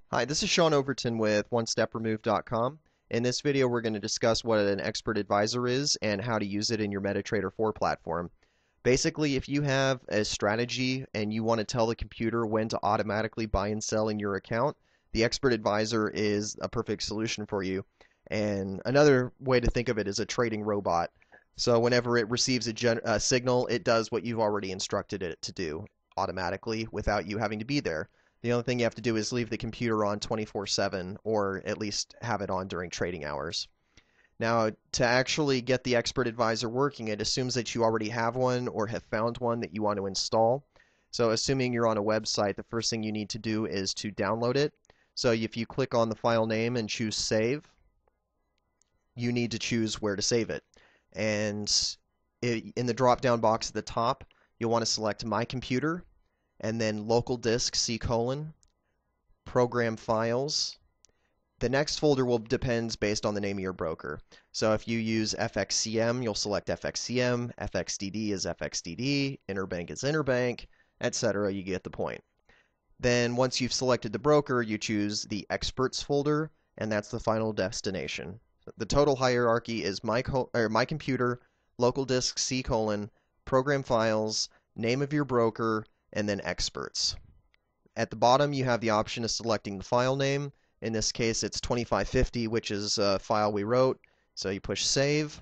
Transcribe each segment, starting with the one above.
Hi, this is Sean Overton with OneStepRemove.com. In this video, we're going to discuss what an expert advisor is and how to use it in your MetaTrader 4 platform. Basically, if you have a strategy and you want to tell the computer when to automatically buy and sell in your account, the expert advisor is a perfect solution for you. And another way to think of it is a trading robot. So whenever it receives a signal, it does what you've already instructed it to do automatically without you having to be there. The only thing you have to do is leave the computer on 24/7 or at least have it on during trading hours. Now, to actually get the expert advisor working, it assumes that you already have one or have found one that you want to install. So, assuming you're on a website, the first thing you need to do is to download it. So, if you click on the file name and choose Save, you need to choose where to save it. And in the drop down box at the top, you'll want to select My Computer and then local disk C:, program files. The next folder will depend based on the name of your broker. So if you use FXCM, you'll select FXCM, FXDD is FXDD, Interbank is Interbank, etc. You get the point. Then once you've selected the broker, you choose the experts folder, and that's the final destination. The total hierarchy is my computer, local disk C:, program files, name of your broker, and then experts. At the bottom, you have the option of selecting the file name. In this case, it's 2550, which is a file we wrote. So you push save.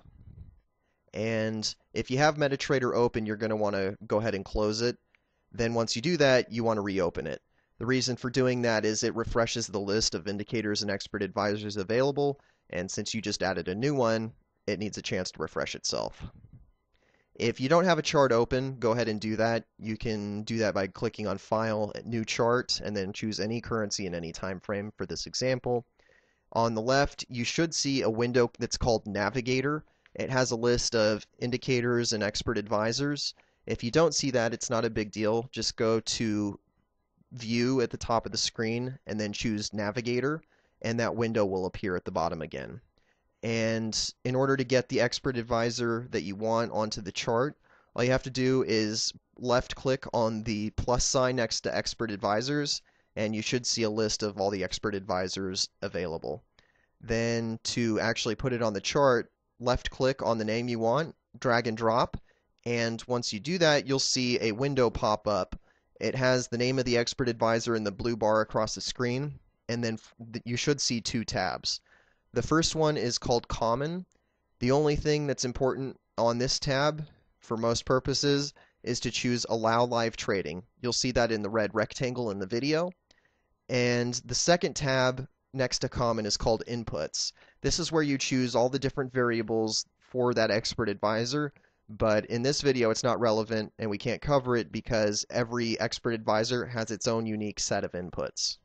And if you have MetaTrader open, you're going to want to go ahead and close it. Then once you do that, you want to reopen it. The reason for doing that is it refreshes the list of indicators and expert advisors available. And since you just added a new one, it needs a chance to refresh itself. If you don't have a chart open, go ahead and do that. You can do that by clicking on File, New Chart, and then choose any currency in any time frame for this example. On the left, you should see a window that's called Navigator. It has a list of indicators and expert advisors. If you don't see that, it's not a big deal. Just go to View at the top of the screen and then choose Navigator, and that window will appear at the bottom again. And in order to get the expert advisor that you want onto the chart, all you have to do is left click on the plus sign next to expert advisors, and you should see a list of all the expert advisors available. Then to actually put it on the chart, left click on the name you want, drag and drop, and once you do that, you'll see a window pop up. It has the name of the expert advisor in the blue bar across the screen, and then you should see two tabs. The first one is called Common. The only thing that's important on this tab, for most purposes, is to choose Allow Live Trading. You'll see that in the red rectangle in the video. And the second tab next to Common is called Inputs. This is where you choose all the different variables for that expert advisor, but in this video it's not relevant and we can't cover it because every expert advisor has its own unique set of inputs.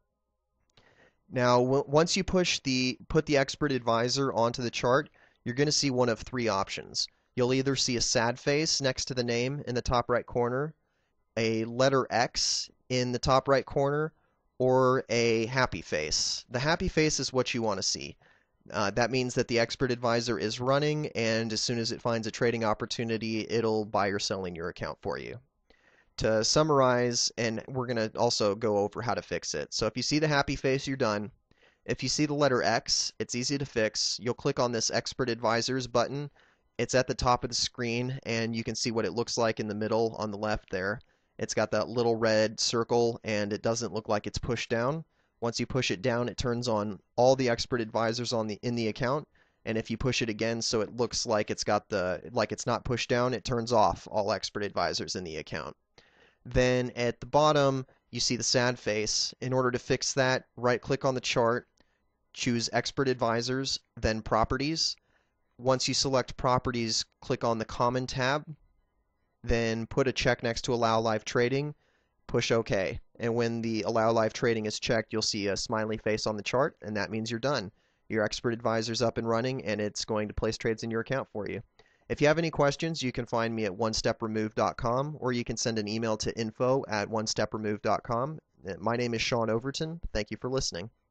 Now, once you put the expert advisor onto the chart, you're going to see one of three options. You'll either see a sad face next to the name in the top right corner, a letter X in the top right corner, or a happy face. The happy face is what you want to see. That means that the expert advisor is running, and as soon as it finds a trading opportunity, it'll buy or sell in your account for you. To summarize, and we're going to also go over how to fix it. So if you see the happy face, you're done. If you see the letter X, it's easy to fix. You'll click on this Expert Advisors button. It's at the top of the screen, and you can see what it looks like in the middle on the left there. It's got that little red circle, and it doesn't look like it's pushed down. Once you push it down, it turns on all the expert advisors in the account. And if you push it again so it looks like it's not pushed down, it turns off all expert advisors in the account. Then at the bottom, you see the sad face. In order to fix that, right-click on the chart, choose Expert Advisors, then Properties. Once you select Properties, click on the Common tab, then put a check next to Allow Live Trading, push OK. And when the Allow Live Trading is checked, you'll see a smiley face on the chart, and that means you're done. Your Expert Advisor's up and running, and it's going to place trades in your account for you. If you have any questions, you can find me at onestepremove.com, or you can send an email to info@onestepremove.com. My name is Sean Overton. Thank you for listening.